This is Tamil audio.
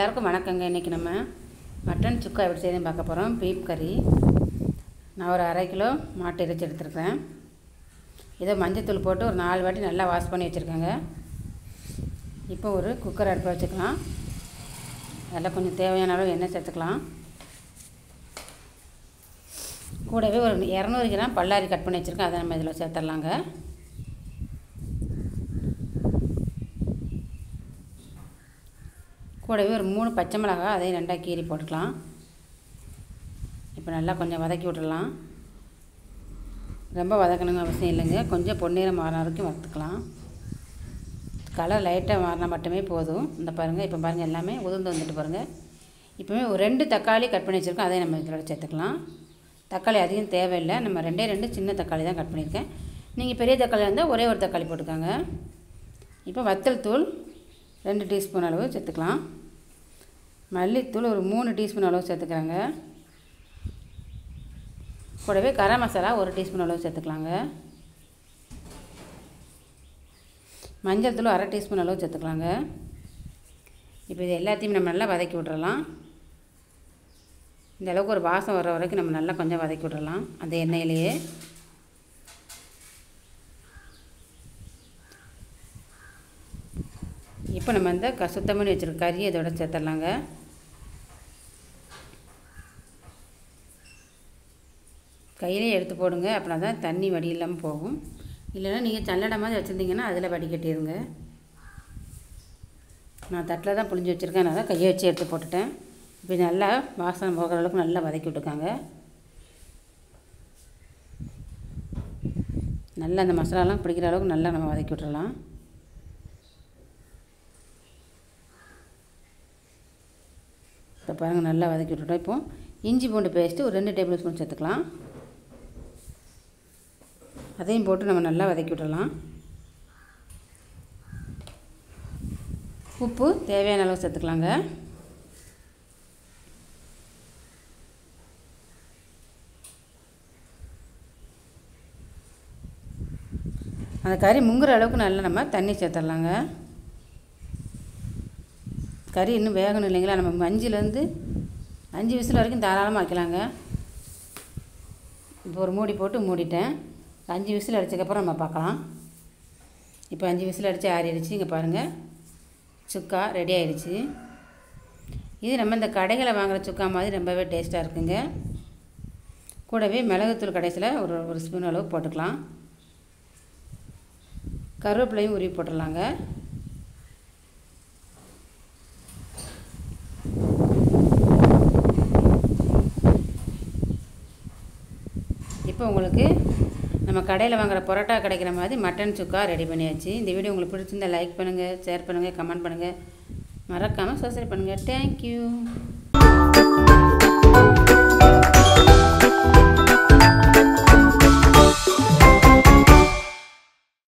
எல்லாருக்கும் வணக்கங்க. இன்றைக்கி நம்ம மட்டன் சுக்கா எப்படி செய்யணும்னு பார்க்க போகிறோம். பீஃப் கறி நான் ஒரு 1/2 கிலோ மாட்டு இறைச்சி எடுத்துருக்கிறேன். இதை மஞ்சத்தூள் போட்டு ஒரு 4 வாட்டி நல்லா வாஷ் பண்ணி வச்சுருக்கேங்க. இப்போ ஒரு குக்கர் அடுப்பை வச்சுக்கலாம். அதில் கொஞ்சம் தேவையான அளவு எண்ணெய் சேர்த்துக்கலாம். கூடவே ஒரு 200 கிராம் பல்லாரி கட் பண்ணி வச்சுருக்கேன். அதை நம்ம இதில் சேர்த்துடலாங்க. கூடவே ஒரு 3 பச்சை மிளகாய் அதையும் 2 கீறி போட்டுக்கலாம். இப்போ நல்லா கொஞ்சம் வதக்கி விட்டுடலாம். ரொம்ப வதக்கணுங்க அவசியம் இல்லைங்க. கொஞ்சம் பொன்னிறம் மாறின வரைக்கும் வறுத்துக்கலாம். கலர் லைட்டாக மாறினா மட்டுமே போதும். இந்த பாருங்கள், இப்போ பாருங்கள் எல்லாமே உதிர்ந்து வந்துட்டு பாருங்கள். இப்போவே ஒரு 2 தக்காளி கட் பண்ணி வச்சுருக்கோம். அதையும் நம்ம இதோட சேர்த்துக்கலாம். தக்காளி அதிகம் தேவையில்லை. நம்ம 2 சின்ன தக்காளி தான் கட் பண்ணியிருக்கேன். நீங்கள் பெரிய தக்காளி இருந்தால் ஒரே ஒரு தக்காளி போட்டுக்கோங்க. இப்போ வத்தல் தூள் 2 டீஸ்பூன் அளவு சேர்த்துக்கலாம். மல்லித்தூள் ஒரு 3 டீஸ்பூன் அளவு சேர்த்துக்கிறேங்க. கூடவே கரம் மசாலா 1 டீஸ்பூன் அளவு சேர்த்துக்கலாங்க. மஞ்சள் தூள் 1/2 டீஸ்பூன் அளவு சேர்த்துக்கலாங்க. இப்போ இது எல்லாத்தையும் நம்ம நல்லா வதக்கி விட்றலாம். இந்த அளவுக்கு ஒரு வாசம் வர வரைக்கும் நம்ம நல்லா கொஞ்சம் வதக்கி விட்றலாம் அந்த எண்ணெயிலேயே. இப்போ நம்ம இந்த சுத்தம் பண்ணி வச்சுருக்க கறியை இதோட சேர்த்துடலாங்க. கையிலே எடுத்து போடுங்க. அப்படின்னா தான் தண்ணி வடி இல்லாமல் போகும். இல்லைன்னா நீங்கள் சல்லடை மாதிரி வச்சுருந்தீங்கன்னா அதில் வடிகட்டிடுங்க. நான் தட்டில் தான் புளிஞ்சு வச்சுருக்கேன். நான் தான் கையை வச்சு எடுத்து போட்டுட்டேன். இப்போ நல்லா வாசனை போகிற அளவுக்கு நல்லா வதக்கி விட்டுருக்காங்க. நல்லா அந்த மசாலாலாம் பிடிக்கிற அளவுக்கு நல்லா நம்ம வதக்கி விட்டுறலாம். இப்போ பாருங்கள் நல்லா வதக்கி விட்டுட்டோம். இப்போது இஞ்சி பூண்டு பேஸ்ட்டு ஒரு 2 டேபிள் ஸ்பூன் சேர்த்துக்கலாம். அதையும் போட்டு நம்ம நல்லா வதக்கி விட்டுடலாம். உப்பு தேவையான அளவு சேர்த்துக்கலாங்க. அந்த கறி முங்குற அளவுக்கு நல்லா நம்ம தண்ணி சேர்த்துடலாங்க. கறி இன்னும் வேகணும் இல்லைங்களா. நம்ம 5 விசில் வரைக்கும் தாராளமாக வைக்கலாங்க. இப்போ ஒரு மூடி போட்டு மூடிட்டேன். 5 விசில் அடித்ததுக்கப்புறம் நம்ம பார்க்கலாம். இப்போ 5 விசில் அடித்து ஆறிடுச்சு. இங்கே பாருங்கள், சுக்கா ரெடி ஆகிடுச்சு. இது நம்ம இந்த கடைகளை வாங்குகிற சுக்கா மாதிரி ரொம்பவே டேஸ்ட்டாக இருக்குங்க. கூடவே மிளகுத்தூள் கடைசியில் ஒரு ஸ்பூன் அளவு போட்டுக்கலாம். கருவேப்பிலையும் உருவி போட்டுடலாங்க. இப்போ உங்களுக்கு நம்ம கடையில் வாங்குகிற பரோட்டா கிடைக்கிற மாதிரி மட்டன் சுக்கா ரெடி பண்ணியாச்சு. இந்த வீடியோ உங்களுக்கு பிடிச்சிருந்தா லைக் பண்ணுங்கள், ஷேர் பண்ணுங்கள், கமெண்ட் பண்ணுங்கள், மறக்காமல் சப்ஸ்கிரைப் பண்ணுங்கள். தேங்க்யூ.